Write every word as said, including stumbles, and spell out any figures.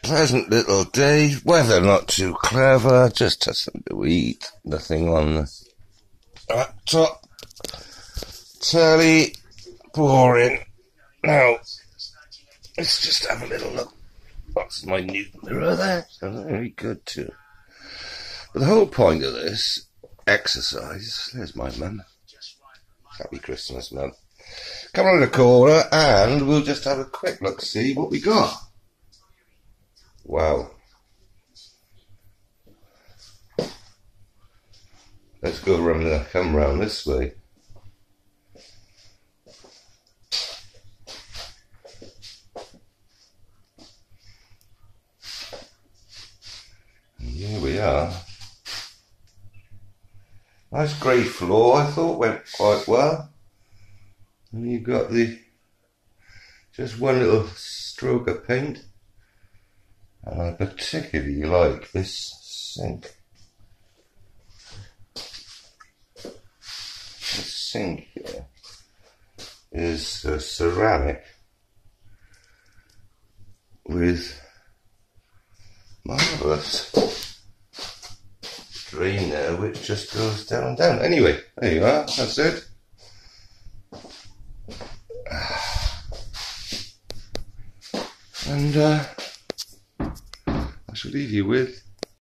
pleasant little day. Weather not too clever. Just had something to eat. Nothing on the laptop. Telly. Boring. Now, let's just have a little look. That's my new mirror there. Sounds very good too. But the whole point of this exercise, there's my mum. Happy Christmas, mum. Come on in the corner and we'll just have a quick look, see what we got. Wow. Let's go around the, come round this way. And here we are. Nice grey floor, I thought went quite well. And you've got the, just one little stroke of paint. And I particularly like this sink. This sink here is a ceramic with marvellous drain there which just goes down and down. Anyway, there you are, that's it. And uh, I shall leave you with